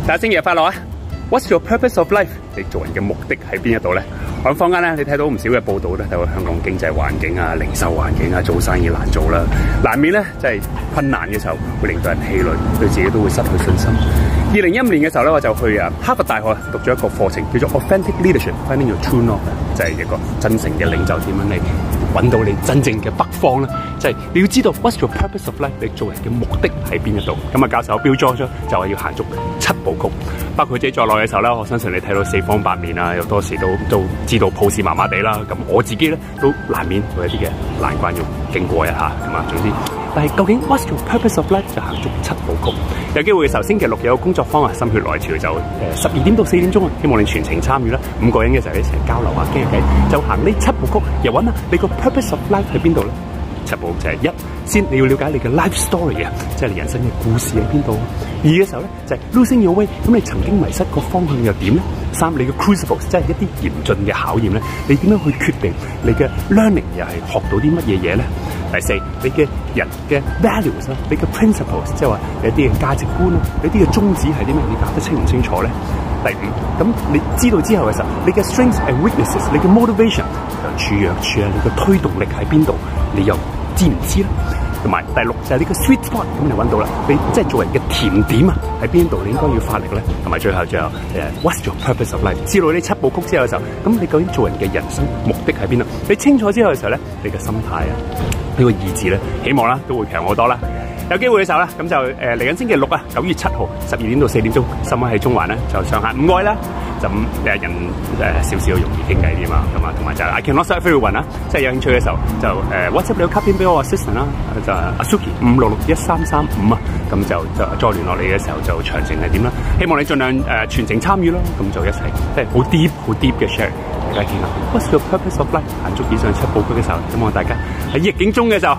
大家星期日快樂啊 ！What's your purpose of life？ 你做人嘅目的喺邊一度咧？喺坊間咧，你睇到唔少嘅報道咧，睇到香港經濟環境啊、零售環境啊、做生意難做啦，難免咧即係困難嘅時候，會令到人氣餒，對自己都會失去信心。2015年嘅時候咧，我就去哈佛大學讀咗一個課程，叫做 Authentic Leadership，Finding Your True North， 就係一個真誠嘅領袖點樣嚟揾到你真正嘅北方咧。即係你要知道 What's your purpose of life？ 你做人嘅目的喺邊一度？咁啊，教授標咗就係要行足7部曲，包括自己在內嘅時候咧，我相信你睇到四方八面啊，有多時都知道抱持麻麻地啦。咁我自己咧都難免有一啲嘅難關要經過一下咁啊。總之，但係究竟 What's your purpose of life？ 就行足7部曲。有機會嘅時候，星期六有個工作坊啊，心血來潮就12點到4點鐘啊，希望你全程參與啦。5個人嘅時候一齊交流下傾下偈，就行呢7部曲，又揾下你個 purpose of life 喺邊度咧？7部就係1，先你要了解你嘅 life story 啊，即係你人生嘅故事喺邊度。2嘅時候咧就係 losing your way， 咁你曾經迷失個方向又點咧？3你嘅 crucibles， 即係一啲嚴峻嘅考驗咧，你點樣去決定你嘅 learning 又係學到啲乜嘢嘢咧？第4你嘅人嘅 values 啦，你嘅 principles， 即係話有啲嘅價值觀啊，有啲嘅宗旨係啲咩？你搞得清唔清楚咧？第5咁你知道之後嘅時候，你嘅 strengths and weaknesses， 你嘅 motivation 又處弱處啊，你嘅推動力喺邊度？你又知唔知咧？同埋第6就係你個 sweet spot， 咁你揾到啦。你即係做人嘅甜點啊，喺邊度你應該要發力咧？同埋最後what's your purpose of life？ 知道呢7部曲之後嘅時候，咁你究竟做人嘅人生目的喺邊度？你清楚之後嘅時候咧，你嘅心態啊，呢個意志咧，希望啦都會強好多啦。有機會嘅時候咧，咁就嚟緊星期6啊，9月7號12點到4點鐘，深灣喺中環咧就上下5愛啦。就人少少容易傾偈啲嘛，咁啊，同埋就 I cannot serve everyone 啦，即係有興趣嘅時候就WhatsApp 你個卡片俾我 assistant 啦，就Asuki 56613335啊，咁就再聯絡你嘅時候就詳情係點啦。希望你盡量全程參與咯，咁就一齊即係好 deep 嘅 share， 大家傾下 What's your purpose of life？ 行足以上7部曲嘅時候，希望大家喺逆境中嘅時候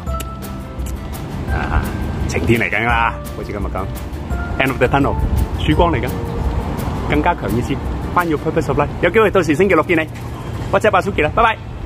晴天嚟緊啦，好似今日咁 End of the tunnel， 曙光嚟緊，更加強意志。Find your purpose of life， 有機會到時星期6見你，WhatsApp Asuki啦，拜拜。